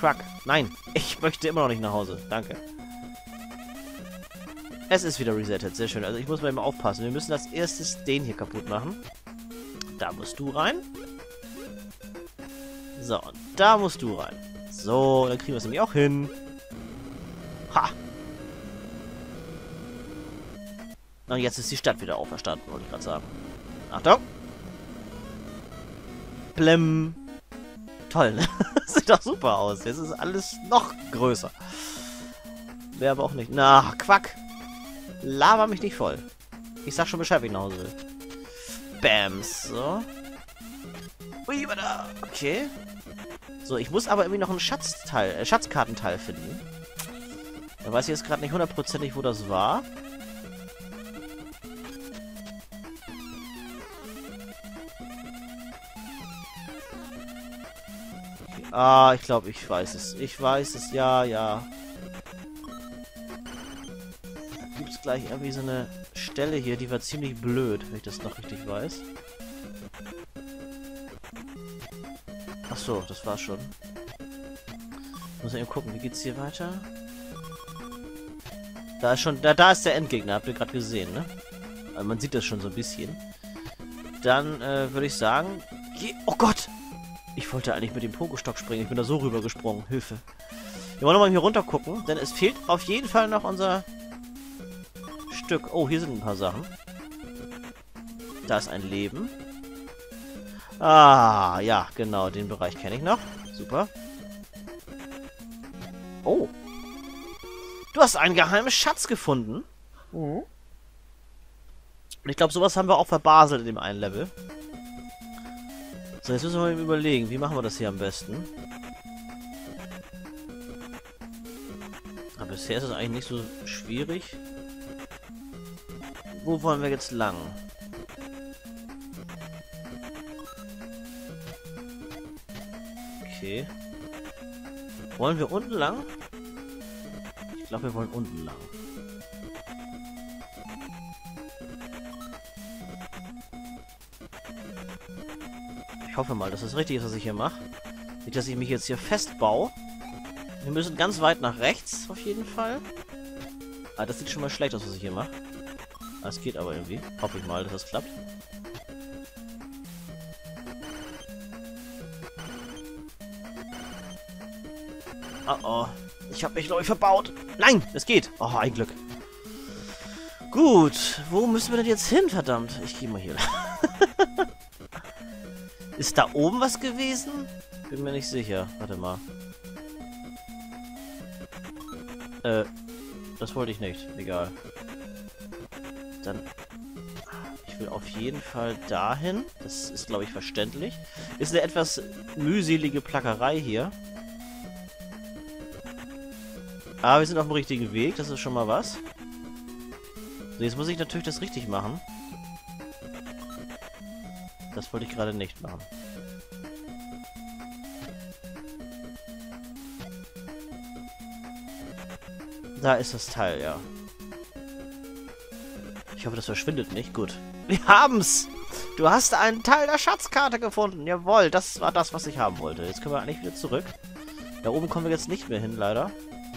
Quack. Nein, ich möchte immer noch nicht nach Hause. Danke. Es ist wieder resettet. Sehr schön. Also ich muss mal eben aufpassen. Wir müssen als erstes den hier kaputt machen. Da musst du rein. So, und da musst du rein. So, dann kriegen wir es nämlich auch hin. Ha! Und jetzt ist die Stadt wieder auferstanden, wollte ich gerade sagen. Achtung! Plem! Toll, ne? Sieht doch super aus. Jetzt ist alles noch größer. Wäre aber auch nicht... Na, Quack! Laber mich nicht voll. Ich sag schon Bescheid, wie ich nach Hause will. Bams. So. Ui, da. Okay. So, ich muss aber irgendwie noch einen Schatzkartenteil finden. Da weiß ich jetzt gerade nicht hundertprozentig, wo das war. Okay. Ah, ich glaube, ich weiß es. Ich weiß es, ja, ja. Da gibt es gleich irgendwie so eine Stelle hier, die war ziemlich blöd, wenn ich das noch richtig weiß. Ach so, das war's schon. Muss eben gucken, wie geht's hier weiter? Da ist schon, da ist der Endgegner, habt ihr gerade gesehen, ne? Also man sieht das schon so ein bisschen. Dann würde ich sagen, oh Gott! Ich wollte eigentlich mit dem Pokestock springen, ich bin da so rüber gesprungen. Hilfe. Wir wollen nochmal hier runter gucken, denn es fehlt auf jeden Fall noch unser Stück. Oh, hier sind ein paar Sachen. Da ist ein Leben. Ah, ja, genau, den Bereich kenne ich noch. Super. Oh. Du hast einen geheimen Schatz gefunden. Mhm. Und ich glaube, sowas haben wir auch verbaselt in dem einen Level. So, jetzt müssen wir mal überlegen, wie machen wir das hier am besten. Aber bisher ist es eigentlich nicht so schwierig. Wo wollen wir jetzt lang? Okay. Wollen wir unten lang? Ich glaube, wir wollen unten lang. Ich hoffe mal, dass es richtig ist, was ich hier mache. Nicht, dass ich mich jetzt hier festbaue. Wir müssen ganz weit nach rechts, auf jeden Fall. Ah, das sieht schon mal schlecht aus, was ich hier mache. Ah, es geht aber irgendwie. Hoffe ich mal, dass das klappt. Oh oh. Ich habe mich, glaube ich, verbaut. Nein, es geht. Oh, ein Glück. Gut. Wo müssen wir denn jetzt hin, verdammt? Ich gehe mal hier. Ist da oben was gewesen? Bin mir nicht sicher. Warte mal. Das wollte ich nicht. Egal. Dann... Ich will auf jeden Fall dahin. Das ist, glaube ich, verständlich. Ist eine etwas mühselige Plackerei hier. Aber wir sind auf dem richtigen Weg. Das ist schon mal was. So, jetzt muss ich natürlich das richtig machen. Das wollte ich gerade nicht machen. Da ist das Teil, ja. Ich hoffe, das verschwindet nicht. Gut. Wir haben's! Du hast einen Teil der Schatzkarte gefunden. Jawohl, das war das, was ich haben wollte. Jetzt können wir eigentlich wieder zurück. Da oben kommen wir jetzt nicht mehr hin, leider.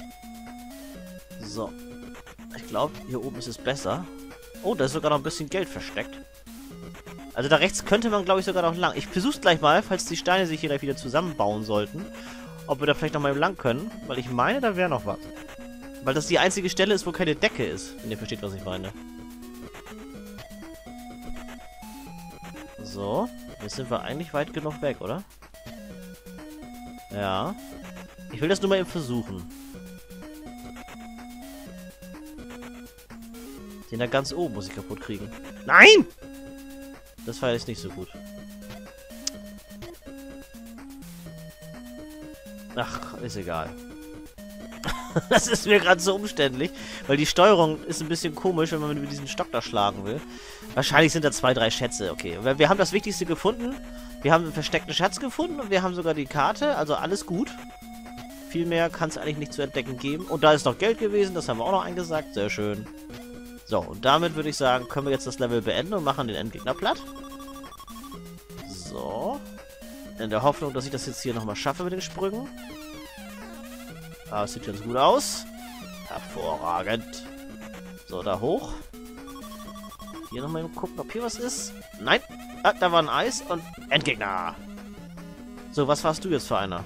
So. Ich glaube, hier oben ist es besser. Oh, da ist sogar noch ein bisschen Geld versteckt. Also da rechts könnte man, glaube ich, sogar noch lang. Ich versuch's gleich mal, falls die Steine sich hier gleich wieder zusammenbauen sollten. Ob wir da vielleicht noch mal lang können. Weil ich meine, da wäre noch was. Weil das die einzige Stelle ist, wo keine Decke ist. Wenn ihr versteht, was ich meine. So. Jetzt sind wir eigentlich weit genug weg, oder? Ja. Ich will das nur mal eben versuchen. Den da ganz oben muss ich kaputt kriegen. Nein! Das war jetzt nicht so gut. Ach, ist egal. Das ist mir gerade so umständlich, weil die Steuerung ist ein bisschen komisch, wenn man mit diesem Stock da schlagen will. Wahrscheinlich sind da 2, 3 Schätze, okay. Wir haben das Wichtigste gefunden. Wir haben einen versteckten Schatz gefunden und wir haben sogar die Karte, also alles gut. Viel mehr kann es eigentlich nicht zu entdecken geben. Und da ist noch Geld gewesen, das haben wir auch noch eingesagt. Sehr schön. So, und damit würde ich sagen, können wir jetzt das Level beenden und machen den Endgegner platt. So. In der Hoffnung, dass ich das jetzt hier nochmal schaffe mit den Sprüngen. Ah, das sieht ganz gut aus. Hervorragend. So, da hoch. Hier nochmal gucken, ob hier was ist. Nein. Ah, da war ein Eis und Endgegner. So, was warst du jetzt für einer?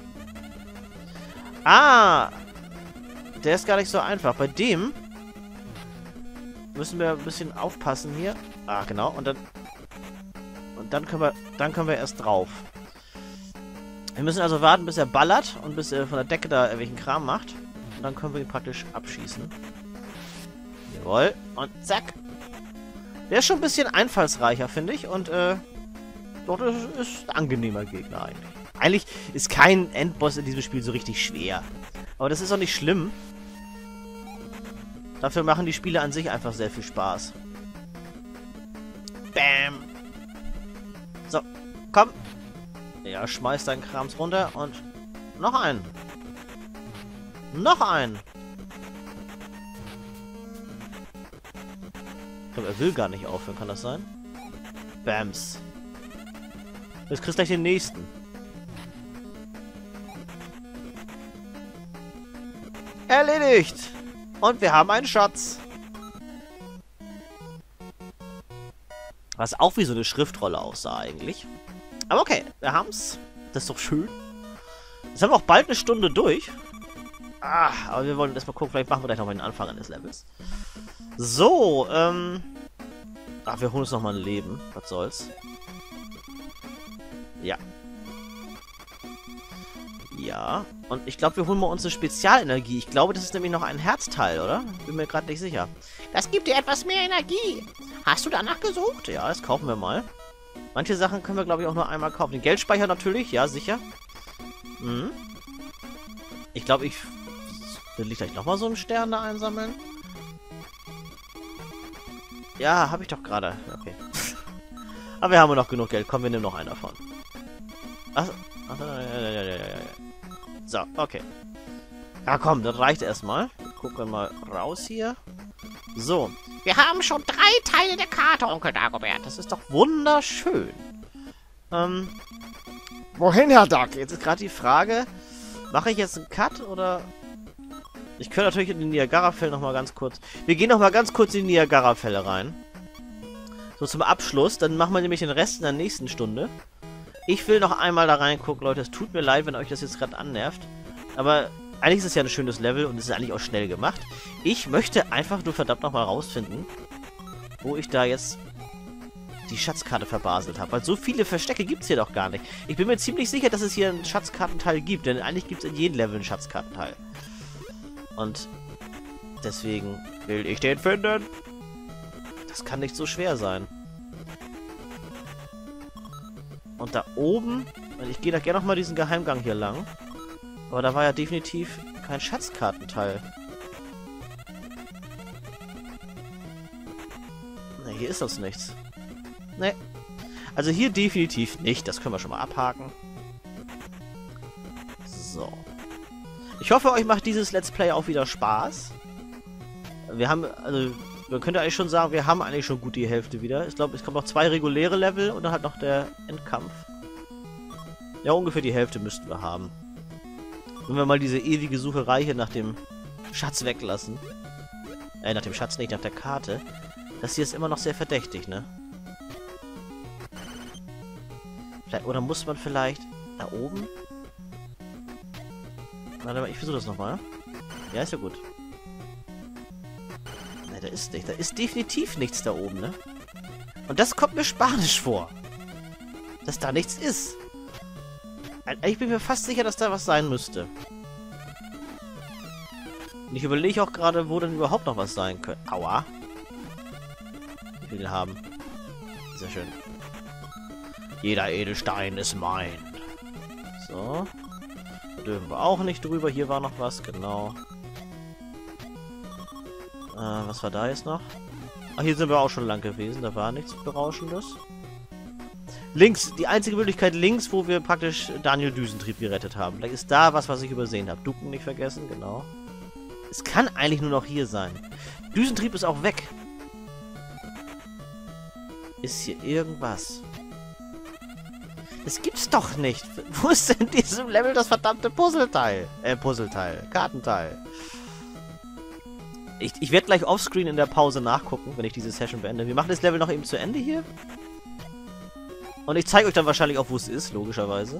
Ah! Der ist gar nicht so einfach. Bei dem müssen wir ein bisschen aufpassen hier. Ah, genau. Und dann können wir erst drauf. Wir müssen also warten, bis er ballert und bis er von der Decke da irgendwelchen Kram macht. Und dann können wir ihn praktisch abschießen. Jawohl. Und zack. Der ist schon ein bisschen einfallsreicher, finde ich. Und, doch, das ist ein angenehmer Gegner eigentlich. Eigentlich ist kein Endboss in diesem Spiel so richtig schwer. Aber das ist auch nicht schlimm. Dafür machen die Spiele an sich einfach sehr viel Spaß. Bam. So, komm. Ja, schmeiß deinen Krams runter und noch einen. Noch einen. Ich glaube, er will gar nicht aufhören, kann das sein? Bams. Jetzt kriegst du gleich den nächsten. Erledigt! Und wir haben einen Schatz. Was auch wie so eine Schriftrolle aussah eigentlich. Aber okay, wir haben's. Das ist doch schön. Jetzt haben wir auch bald eine Stunde durch. Ah, aber wir wollen erstmal gucken, vielleicht machen wir gleich nochmal den Anfang eines Levels. So, ach, wir holen uns nochmal ein Leben. Was soll's. Ja. Ja, und ich glaube, wir holen mal unsere Spezialenergie. Ich glaube, das ist nämlich noch ein Herzteil, oder? Bin mir gerade nicht sicher. Das gibt dir etwas mehr Energie. Hast du danach gesucht? Ja, das kaufen wir mal. Manche Sachen können wir, glaube ich, auch nur einmal kaufen. Den Geldspeicher natürlich, ja, sicher. Mhm. Ich glaube, will ich gleich nochmal so einen Stern da einsammeln? Ja, habe ich doch gerade. Okay. Aber wir haben noch genug Geld. Komm, wir nehmen noch einen davon. Ach, ja. So, okay. Ja, komm, das reicht erstmal. Gucken mal raus hier. So. Wir haben schon 3 Teile der Karte, Onkel Dagobert. Das ist doch wunderschön. Wohin, Herr Duck? Jetzt ist gerade die Frage, mache ich jetzt einen Cut oder... Ich könnte natürlich in die Niagara-Fälle nochmal ganz kurz... Wir gehen nochmal ganz kurz in die Niagara-Fälle rein. So zum Abschluss. Dann machen wir nämlich den Rest in der nächsten Stunde. Ich will noch einmal da reingucken, Leute. Es tut mir leid, wenn euch das jetzt gerade annervt. Aber eigentlich ist es ja ein schönes Level und es ist eigentlich auch schnell gemacht. Ich möchte einfach nur verdammt nochmal rausfinden, wo ich da jetzt die Schatzkarte verbaselt habe. Weil so viele Verstecke gibt es hier doch gar nicht. Ich bin mir ziemlich sicher, dass es hier einen Schatzkartenteil gibt. Denn eigentlich gibt es in jedem Level einen Schatzkartenteil. Und deswegen will ich den finden. Das kann nicht so schwer sein. Und da oben, ich gehe da gerne nochmal diesen Geheimgang hier lang. Aber da war ja definitiv kein Schatzkartenteil. Ne, hier ist das nichts. Ne. Also hier definitiv nicht. Das können wir schon mal abhaken. So. Ich hoffe, euch macht dieses Let's Play auch wieder Spaß. Wir haben, also, man könnte eigentlich schon sagen, wir haben eigentlich schon gut die Hälfte wieder. Ich glaube, es kommen noch 2 reguläre Level und dann halt noch der Endkampf. Ja, ungefähr die Hälfte müssten wir haben. Wenn wir mal diese ewige Sucherei hier nach dem Schatz weglassen. Nach dem Schatz nicht, nach der Karte. Das hier ist immer noch sehr verdächtig, ne? Vielleicht, oder muss man vielleicht da oben? Warte mal, ich versuche das nochmal. Ja, ist ja gut. Ne, da ist nichts. Da ist definitiv nichts da oben, ne? Und das kommt mir spanisch vor. Dass da nichts ist. Ich bin mir fast sicher, dass da was sein müsste. Und ich überlege auch gerade, wo denn überhaupt noch was sein könnte. Aua. Ich will den haben. Sehr schön. Jeder Edelstein ist mein. So. Da dürfen wir auch nicht drüber. Hier war noch was, genau. Was war da jetzt noch? Ach, hier sind wir auch schon lang gewesen. Da war nichts Berauschendes. Links, die einzige Möglichkeit links, wo wir praktisch Daniel Düsentrieb gerettet haben. Vielleicht ist da was ich übersehen habe. Ducken nicht vergessen, genau. Es kann eigentlich nur noch hier sein. Düsentrieb ist auch weg. Ist hier irgendwas? Das gibt's doch nicht. Wo ist denn in diesem Level das verdammte Puzzleteil? Puzzleteil. Kartenteil. Ich werde gleich offscreen in der Pause nachgucken, wenn ich diese Session beende. Wir machen das Level noch eben zu Ende hier. Und ich zeige euch dann wahrscheinlich auch, wo es ist, logischerweise.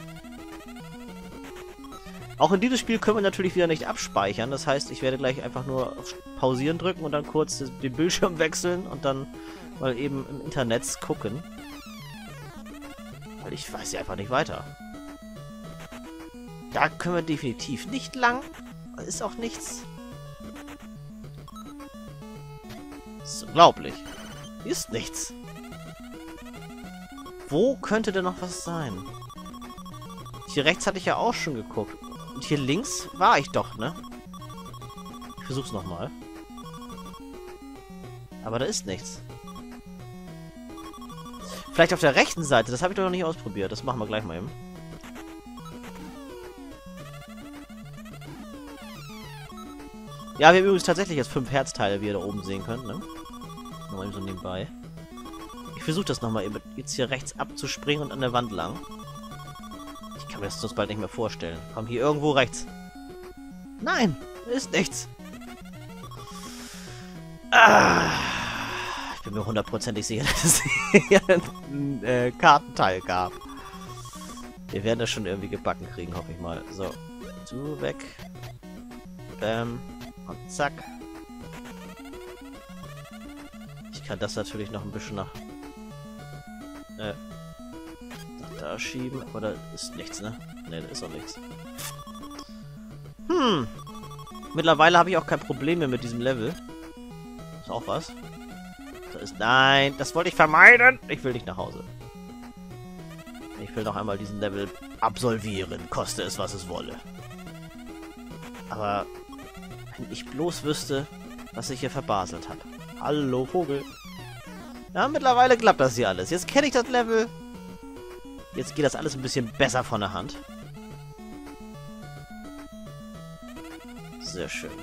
Auch in dieses Spiel können wir natürlich wieder nicht abspeichern. Das heißt, ich werde gleich einfach nur auf Pausieren drücken und dann kurz den Bildschirm wechseln und dann mal eben im Internet gucken. Weil ich weiß ja einfach nicht weiter. Da können wir definitiv nicht lang. Da ist auch nichts. Das ist unglaublich. Hier ist nichts. Wo könnte denn noch was sein? Hier rechts hatte ich ja auch schon geguckt. Und hier links war ich doch, ne? Ich versuch's nochmal. Aber da ist nichts. Vielleicht auf der rechten Seite. Das habe ich doch noch nicht ausprobiert. Das machen wir gleich mal eben. Ja, wir haben übrigens tatsächlich jetzt 5 Herzteile, wie ihr da oben sehen könnt, ne? Nochmal eben so nebenbei. Ich versuche das nochmal eben jetzt hier rechts abzuspringen und an der Wand lang. Ich kann mir das sonst bald nicht mehr vorstellen. Komm, hier irgendwo rechts. Nein, da ist nichts. Ah, ich bin mir hundertprozentig sicher, dass es hier ein Kartenteil gab. Wir werden das schon irgendwie gebacken kriegen, hoffe ich mal. So, du weg. Und zack. Ich kann das natürlich noch ein bisschen nach da schieben, aber da ist nichts, ne? Ne, da ist auch nichts. Mittlerweile habe ich auch kein Problem mehr mit diesem Level. Ist auch was. Da ist... Nein, das wollte ich vermeiden. Ich will nicht nach Hause. Ich will noch einmal diesen Level absolvieren, koste es, was es wolle. Aber wenn ich bloß wüsste, was ich hier verbaselt habe. Hallo, Vogel. Ja, mittlerweile klappt das hier alles. Jetzt kenne ich das Level. Jetzt geht das alles ein bisschen besser von der Hand. Sehr schön.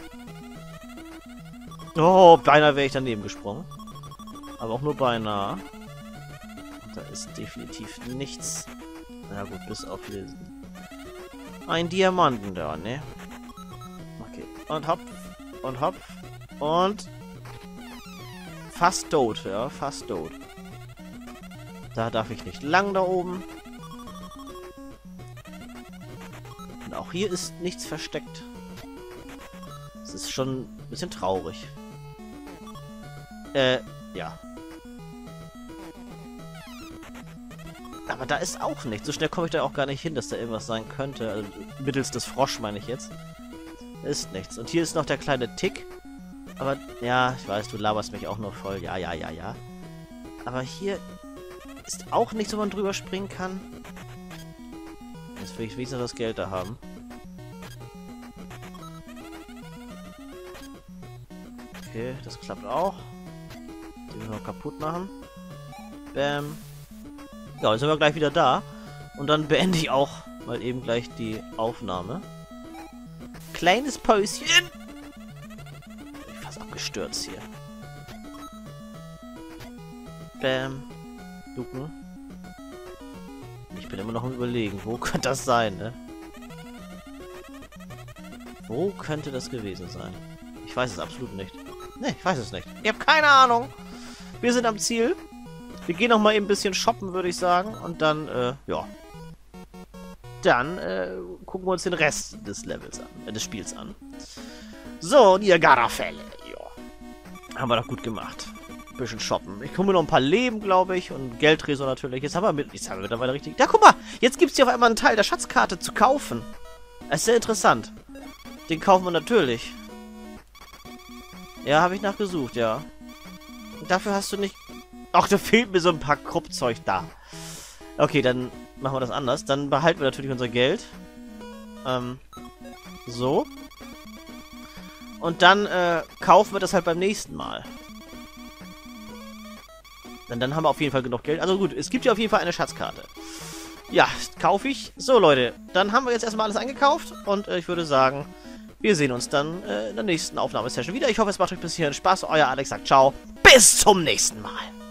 Oh, beinahe wäre ich daneben gesprungen. Aber auch nur beinahe. Und da ist definitiv nichts. Na gut, bis auf diesen... Ein Diamanten da, ne? Okay. Und hopp. Und hopp. Und... Fast tot, ja, fast tot. Da darf ich nicht lang da oben. Und auch hier ist nichts versteckt. Das ist schon ein bisschen traurig. Ja. Aber da ist auch nichts. So schnell komme ich da auch gar nicht hin, dass da irgendwas sein könnte. Also, mittels des Frosch meine ich jetzt. Da ist nichts. Und hier ist noch der kleine Tick. Aber, ja, ich weiß, du laberst mich auch nur voll. Ja, ja, ja, ja. Aber hier ist auch nichts, wo man drüber springen kann. Jetzt will ich wenigstens das Geld da haben. Okay, das klappt auch. Die wir noch kaputt machen. Bam. Ja, jetzt sind wir gleich wieder da. Und dann beende ich auch mal eben gleich die Aufnahme. Kleines Päuschen. Abgestürzt hier. Bam. Ducken. Ich bin immer noch am Überlegen, wo könnte das sein, ne? Wo könnte das gewesen sein? Ich weiß es absolut nicht. Ne, ich weiß es nicht. Ich habe keine Ahnung. Wir sind am Ziel. Wir gehen noch mal eben ein bisschen shoppen, würde ich sagen. Und dann, ja. Dann, gucken wir uns den Rest des Levels an, des Spiels an. So, Niagara-Fälle. Ja. Haben wir doch gut gemacht. Ein bisschen shoppen. Ich hole mir noch ein paar Leben, glaube ich. Und Geldtresor natürlich. Jetzt haben wir mittlerweile richtig... Ja, guck mal. Jetzt gibt es hier auf einmal einen Teil der Schatzkarte zu kaufen. Das ist sehr interessant. Den kaufen wir natürlich. Ja, habe ich nachgesucht, ja. Und dafür hast du nicht... Ach, da fehlt mir so ein paar Kruppzeug da. Okay, dann machen wir das anders. Dann behalten wir natürlich unser Geld. So. Und dann kaufen wir das halt beim nächsten Mal. Denn dann haben wir auf jeden Fall genug Geld. Also gut, es gibt ja auf jeden Fall eine Schatzkarte. Ja, kaufe ich. So, Leute, dann haben wir jetzt erstmal alles eingekauft. Und ich würde sagen, wir sehen uns dann in der nächsten Aufnahmesession wieder. Ich hoffe, es macht euch bis hierhin Spaß. Euer Alex sagt ciao. Bis zum nächsten Mal.